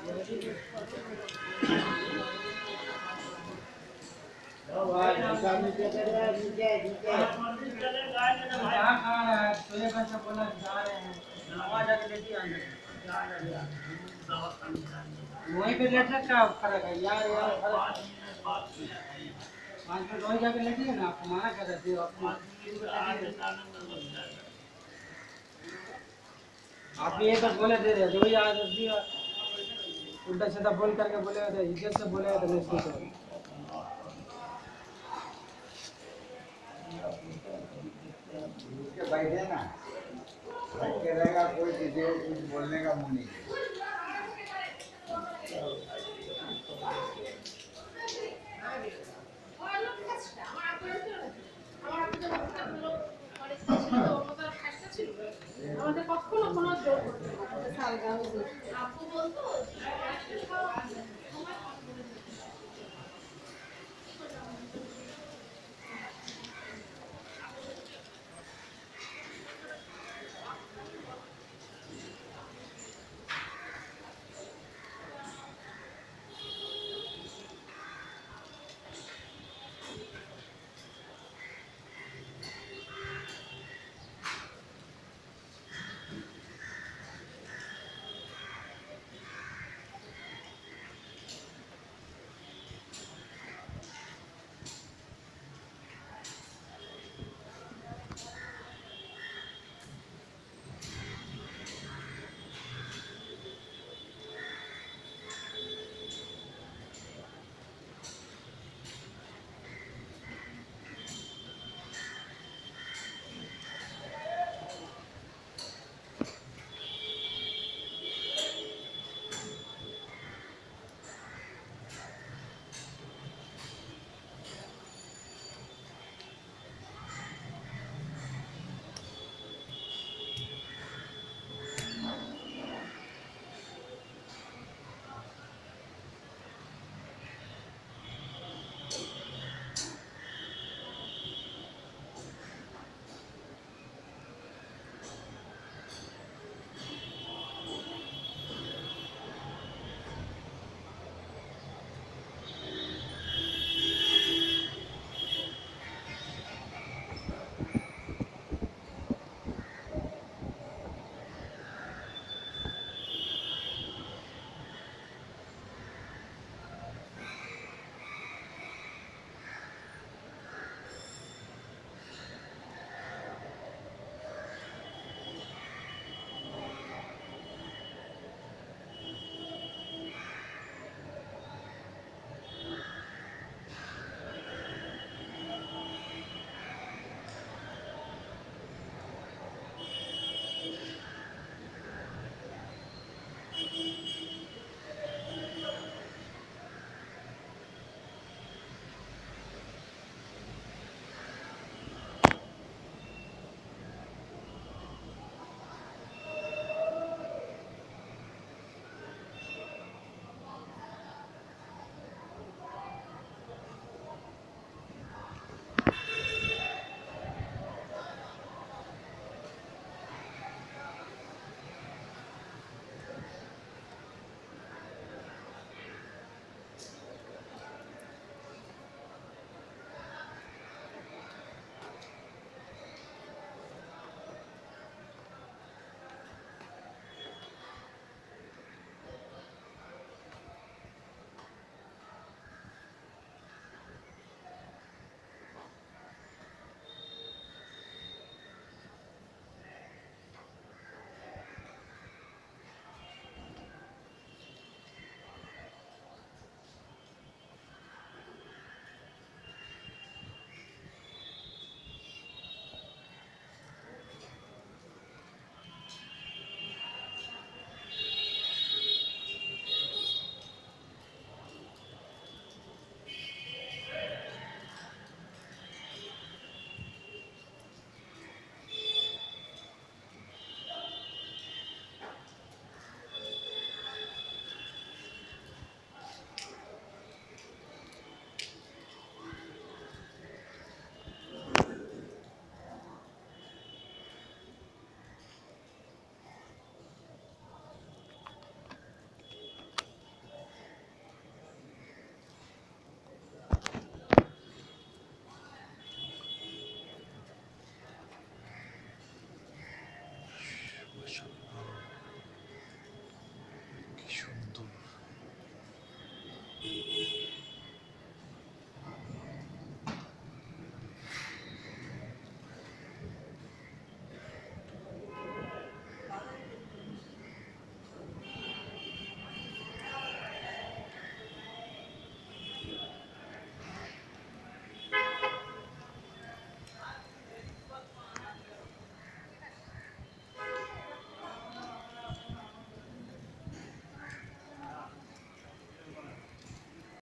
वहीं पे लेटने का फर्क है यार यार फर्क 5 मिनट वहीं जाके लेटिए ना आपको मना कर रहे थे आप ये तो बोले थे जो ही आदत दिया उल्टा सीधा बोल करके बोले थे इज्जत से बोले थे इसको तो उसके बैठे ना बैठ के रहेगा कोई किसी को कुछ बोलने का मुंह नहीं আমাদের কখনো কোনো জোর করতে আপু বলতো